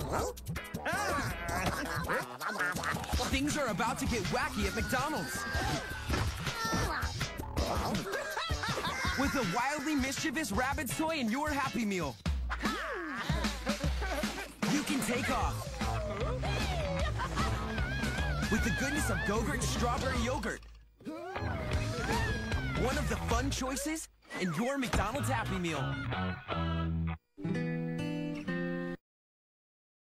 Things are about to get wacky at McDonald's. With a wildly mischievous Rabbids toy in your Happy Meal. You can take off. With the goodness of Go-Gurt strawberry yogurt. One of the fun choices in your McDonald's Happy Meal.